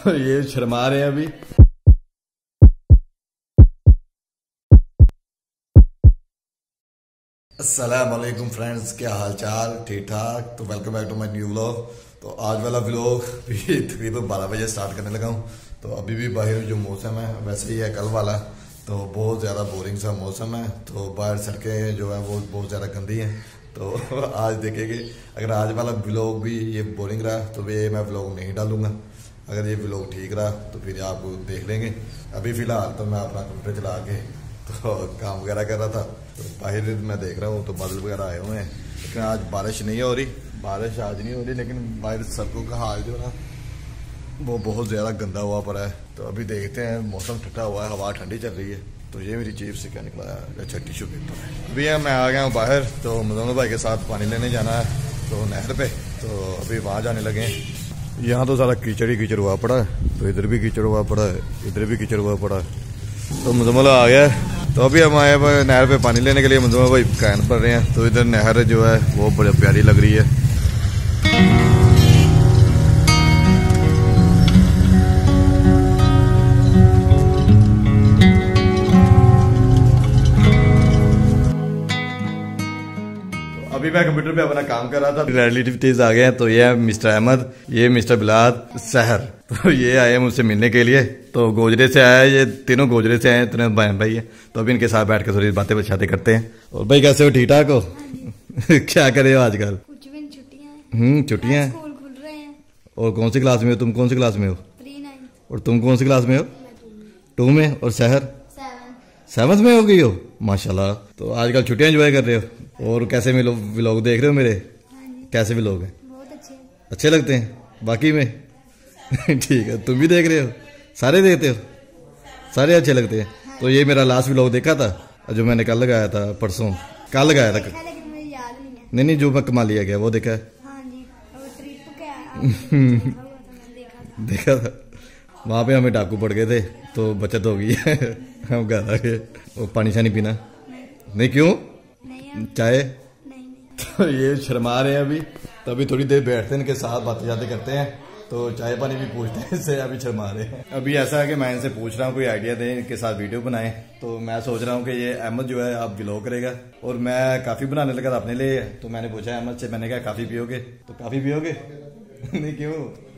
ये शर्मा रहे हैं अभी। अस्सलाम वालेकुम फ्रेंड्स, क्या हाल चाल? ठीक ठाक। तो welcome back to my new vlog. तो आज वाला व्लॉग भी तकरीबन 12 बजे स्टार्ट करने लगा हूँ। तो अभी भी बाहर जो मौसम है वैसे ही है कल वाला, तो बहुत ज़्यादा बोरिंग सा मौसम है। तो बाहर सड़कें जो है वो बहुत ज़्यादा गंदी हैं। तो आज देखेंगे, अगर आज वाला व्लॉग भी ये बोरिंग रहा तो ये मैं व्लॉग नहीं डालूँगा। अगर ये व्लॉग ठीक रहा तो फिर आप देख लेंगे। अभी फ़िलहाल तो मैं अपना कंप्यूटर चला के तो काम वगैरह कर रहा था। तो बाहर मैं देख रहा हूँ तो बादल वगैरह आए हुए हैं, लेकिन आज बारिश नहीं हो रही। बारिश आज नहीं हो रही, लेकिन बाहर सड़कों का हाल जो है ना वो बहुत ज़्यादा गंदा हुआ पड़ा है। तो अभी देखते हैं, मौसम ठंडा हुआ है, हवा ठंडी चल रही है। तो ये मेरी जेब से क्या निकला है? अच्छा, टिश्यू पेपर है। अभी मैं आ गया हूँ बाहर, तो मदन भाई के साथ पानी लेने जाना है तो नहर पे। तो अभी वहाँ जाने लगे हैं। यहाँ तो सारा कीचड़ ही कीचड़ हुआ पड़ा है, तो इधर भी कीचड़ हुआ पड़ा है, इधर भी कीचड़ हुआ पड़ा है। तो मुजम्मल आ गया है। तो अभी हम आए नहर पे पानी लेने के लिए। मुजम्मल भाई कैन पर रहे हैं। तो इधर नहर जो है वो बड़ी प्यारी लग रही है। अभी मैं कंप्यूटर पे अपना काम कर रहा था, रिलेटिव्स आ गए हैं। तो ये है मिस्टर अहमद, ये मिस्टर बिलाल, सहर। तो ये आए हैं मुझसे मिलने के लिए। तो गोजरे से आया है, ये तीनों गोजरे से आए हैं, तीनों बहन भाई है। तो अभी इनके साथ बैठ के थोड़ी बातें बचाते करते हैं। और भाई कैसे हो? ठीक ठाक हो? क्या करे हो आजकल? कुछ भी नहीं, छुट्टियां हैं। छुट्टियां हैं। स्कूल खुल रहे हैं। और कौन सी क्लास में हो तुम? कौन सी क्लास में हो? 3-9। और तुम कौन सी क्लास में हो? 2 में। और सहर 7। 7th में हो गई हो? माशाल्लाह। तो आजकल छुट्टियां एंजॉय कर रहे हो? और कैसे व्लॉग देख रहे हो मेरे? कैसे व्लॉग हैं? बहुत अच्छे। अच्छे लगते हैं बाकी में? ठीक है, तुम भी देख रहे हो? सारे देखते हो? सारे अच्छे लगते हैं। तो ये मेरा लास्ट व्लॉग देखा था जो मैंने कल लगाया था, परसों कल लगाया था। लेकिन मुझे याद नहीं है। नहीं, जो मैं कमालिया गया वो देखा है। हाँ जी, और ट्रिप क्या देखा था। वहाँ पे हमें डाकू पड़ गए थे, तो बचत हो गई है। हम घर आ गए। वो पानी शानी पीना नहीं? क्यों? चाय नहीं। तो ये शर्मा रहे हैं अभी। तो अभी थोड़ी देर बैठते हैं, इनके साथ बातें जाते करते हैं। तो चाय पानी भी पूछते हैं इससे। अभी शर्मा रहे हैं। अभी ऐसा है कि मैं इनसे पूछ रहा हूँ कोई आइडिया दें, इनके साथ वीडियो बनाएं। तो मैं सोच रहा हूँ कि ये अहमद जो है आप व्लॉग करेगा, और मैं काफ़ी बनाने लगा अपने लिए। तो मैंने पूछा अहमद से, मैंने कहा काफ़ी पियोगे? तो काफ़ी पियोगे? नहीं, क्यों?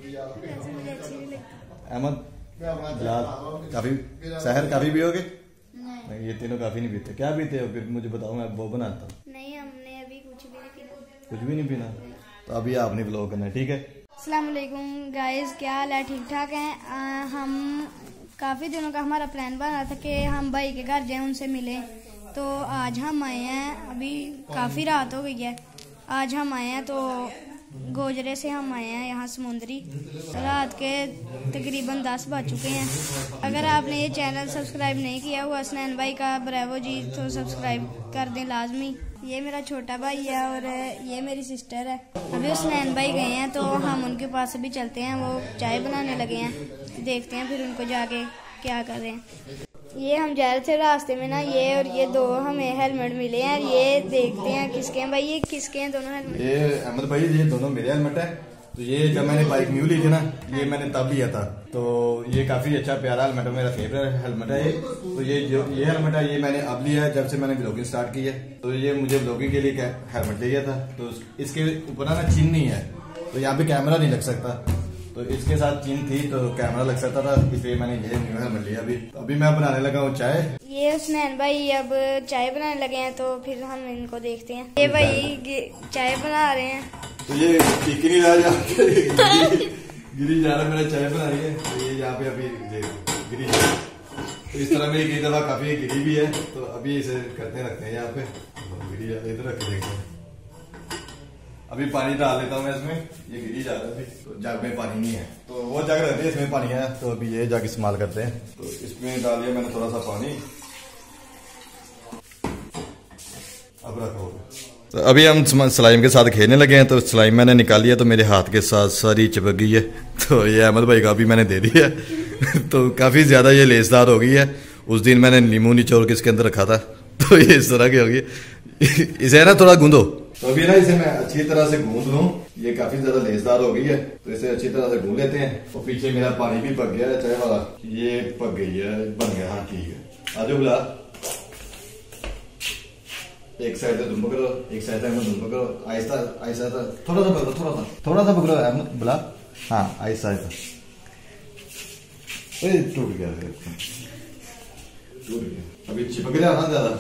अहमद काफ़ी, सहर काफ़ी पियोगे? नहीं, ये तीनों काफ़ी नहीं पीते। क्या पीते हो फिर? मुझे बताओ, मैं वो बनाता हूँ। नहीं, हमने अभी कुछ भी नहीं पीना। कुछ भी नहीं पीना? तो अभी आपने व्लॉग करना है, ठीक है? अस्सलाम वालेकुम गाइस, क्या हाल है? ठीक ठाक हैं। हम काफ़ी दिनों का हमारा प्लान बन रहा था कि हम भाई के घर जाएं, उनसे मिलें। तो आज हम आए हैं। अभी काफ़ी रात हो गई है। आज हम आए हैं, तो गोजरे से हम आए हैं यहाँ समुंदरी। रात के तकरीबन 10 बज चुके हैं। अगर आपने ये चैनल सब्सक्राइब नहीं किया हुआ हसनैन भाई का, ब्रेवो जी, तो सब्सक्राइब कर दें लाजमी। ये मेरा छोटा भाई है और ये मेरी सिस्टर है। अभी हसनैन भाई गए हैं, तो हम उनके पास अभी चलते हैं। वो चाय बनाने लगे हैं, देखते हैं फिर उनको जाके क्या कर रहे हैं। ये हम जा रहे थे रास्ते में ना, ये और ये 2 हमें हेलमेट मिले हैं। ये देखते हैं किसके हैं भाई। ये किसके हैं दोनों हेलमेट? ये अहमद भाई, ये दोनों मेरे हेलमेट है। तो ये जब मैंने बाइक न्यू ली थी ना, ये मैंने तब लिया था। तो ये काफी अच्छा प्यारा हेलमेट है, मेरा फेवरेट हेलमेट है ये। तो ये हेलमेट है, ये मैंने अब लिया है जब से मैंने ब्लॉगिंग स्टार्ट की है। तो ये मुझे ब्लॉगिंग के लिए हेलमेट लिया था। तो इसके ऊपर ना चिन्ह नहीं है, तो यहाँ पे कैमरा नहीं लग सकता। तो इसके साथ चिन्ह थी तो कैमरा लग सकता था, इसलिए मैंने ये न्यू हेलमेट लिया। अभी मैं बनाने लगा हूँ चाय। ये हसनैन भाई अब चाय बनाने लगे हैं, तो फिर हम इनको देखते हैं। ये भाई चाय बना रहे हैं। तो ये टिक नहीं रहा, गिरी जा रहा, मेरा चाय बना रही है। तो ये यहाँ पे अभी गिरी जा रहा। तो इस तरह मेरी कई दफा काफी गिरी भी है। तो अभी इसे करते रखते हैं यहाँ पे। गिरी इधर रख के देखते हैं। अभी पानी डाल लेता हूँ मैं इसमें, ये गिरी जा रहा है। तो जग में पानी नहीं है, तो वो जग रहती है, इसमें पानी है। तो अभी ये जग इस्तेमाल करते हैं। तो इसमें डाल दिया मैंने थोड़ा सा पानी। अब रखो। तो अभी हम स्लाइम के साथ खेलने लगे हैं। तो स्लाइम मैंने निकाली है, तो मेरे हाथ के साथ सारी चिपक गई है। तो ये अहमद भाई का भी मैंने दे दिया है। तो काफ़ी ज़्यादा ये लेसदार हो गई है। उस दिन मैंने नींबू निचोड़ के इसके अंदर रखा था, तो ये इस तरह की होगी। इसे ना थोड़ा गूंदो, तो अभी ना इसे मैं अच्छी तरह से गूंद लूं, ये काफी ज्यादा लेसदार हो गई है, तो इसे अच्छी तरह से गूंद लेते हैं। और पीछे मेरा पानी भी पक गया है चाय वाला, ये पक गई है, बन गया। हाँ ठीक है, आजो बुला, एक साइड से तुम पकड़ो, एक साइड से तुम पकड़ो, आहिस्ता आहिस्ता, थोड़ा सा पकड़ो, थोड़ा सा पकड़ो अहमद, बुला। हाँ आहिस्ता आहिस्ता, टूट गया, टूट गया, अभी चिपक गया ना ज्यादा।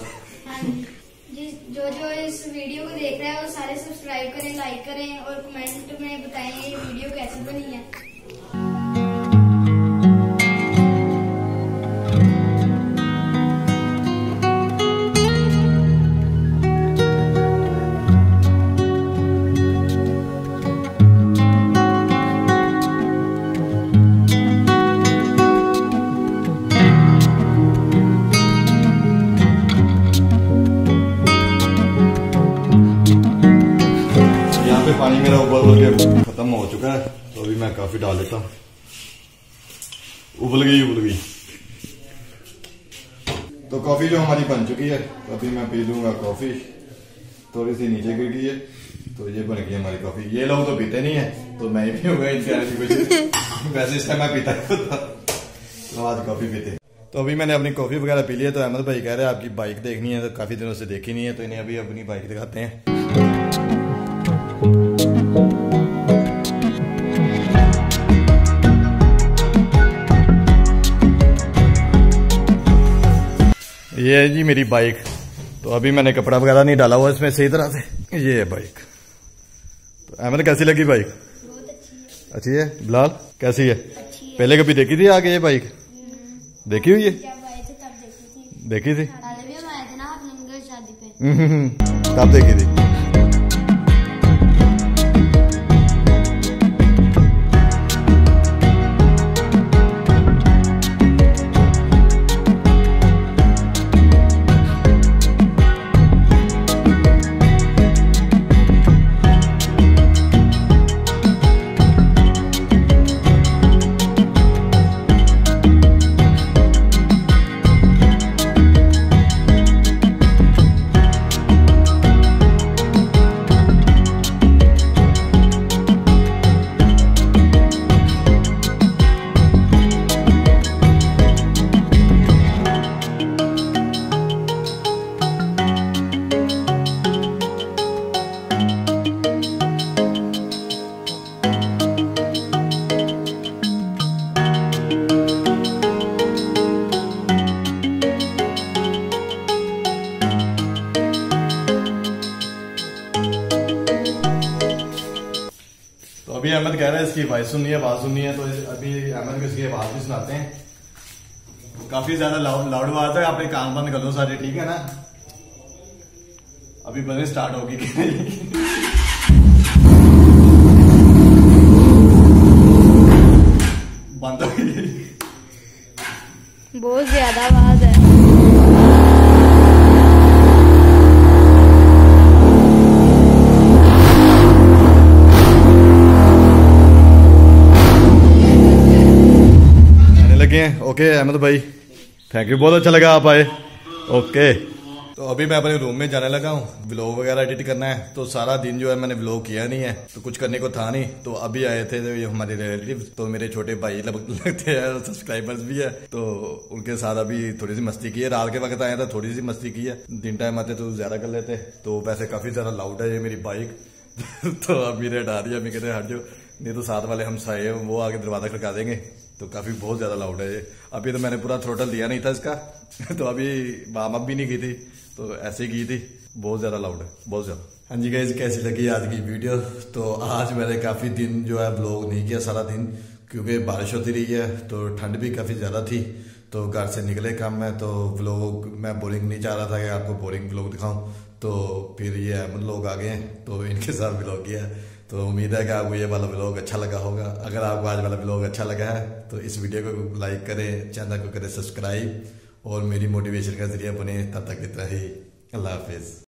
जो इस वीडियो को देख रहा है वो सारे सब्सक्राइब करें, लाइक करें और कमेंट में बताएं ये वीडियो कैसी बनी है। पानी मेरा उबल के खत्म हो चुका है, तो अभी मैं कॉफी डाल देता हूँ। उबल गई। तो कॉफी जो हमारी बन चुकी है, तो अभी मैं पी लूंगा कॉफी। थोड़ी सी नीचे गिर गई है, तो ये बन गई हमारी कॉफी। ये लोग तो पीते नहीं है, तो मैं ही पीऊंगा इनसे। वैसे इस टाइम मैं पीता तो आज कॉफी पीते। तो अभी मैंने अपनी कॉफी वगैरह पी ली है, तो अहमद भाई कह रहे हैं आपकी बाइक देखनी है, तो काफी दिनों से देखी नहीं है, तो इन्हें अभी अपनी बाइक दिखाते हैं। ये है जी मेरी बाइक। तो अभी मैंने कपड़ा वगैरह नहीं डाला हुआ इसमें सही तरह से। ये है बाइक। तो अहमद कैसी लगी बाइक? बहुत अच्छी है। बिलाल कैसी है? अच्छी है। पहले कभी देखी थी आगे ये बाइक? देखी हुई है? जब आए थे तब देखी थी। देखी थी? भी हम आए थे ना अपने शादी पे। तब देखी थी। अभी अहमद कह रहा है इसकी आवाज सुननी है, तो अभी अहमद को इसकी आवाज भी सुनाते हैं। काफी ज्यादा लाउड आवाज है, आपने कान बंद कर लो सारे, ठीक है ना? अभी बने स्टार्ट होगी कि नहीं। बंद हो गई। बहुत ज्यादा आवाज है। ओके अहमद भाई, थैंक यू, बहुत अच्छा लगा आप आए। ओके, तो अभी मैं अपने रूम में जाने लगा हूँ, व्लॉग वगैरह एडिट करना है। तो सारा दिन जो है मैंने व्लॉग किया नहीं है, तो कुछ करने को था नहीं। तो अभी आए थे तो ये हमारे रिलेटिव, तो मेरे छोटे भाई लगते हैं, सब्सक्राइबर्स भी है, तो उनके साथ अभी थोड़ी सी मस्ती की है। रात के वक्त आए तो थोड़ी सी मस्ती की है, दिन टाइम आते तो ज्यादा कर लेते। तो वैसे काफी ज्यादा लाउड है ये मेरी बाइक। तो अब मेरे हटा दिया, मैं कहते हट जाओ, नहीं तो साथ वाले हम साए वो आगे दरवाजा खड़का देंगे। तो काफी बहुत ज्यादा लाउड है ये। अभी तो मैंने पूरा थ्रोटल दिया नहीं था इसका। तो अभी वार्म अप भी नहीं की थी, तो ऐसे ही की थी। बहुत ज्यादा लाउड है, बहुत ज्यादा। हाँ जी गाइस, कैसी लगी आज की वीडियो? तो आज मैंने काफी दिन जो है व्लॉग नहीं किया सारा दिन, क्योंकि बारिश होती रही है, तो ठंड भी काफी ज्यादा थी, तो घर से निकले कम में। तो व्लॉग मैं बोरिंग नहीं चाह रहा था कि आपको बोरिंग व्लॉग दिखाऊं। तो फिर ये अहमद लोग आ गए हैं, तो इनके साथ व्लॉग किया। तो उम्मीद है कि आपको ये वाला व्लॉग अच्छा लगा होगा। अगर आपको आज वाला व्लॉग अच्छा लगा है तो इस वीडियो को लाइक करें, चैनल को करें सब्सक्राइब, और मेरी मोटिवेशन का जरिया बने। तब तक इतना ही, अल्लाह हाफिज।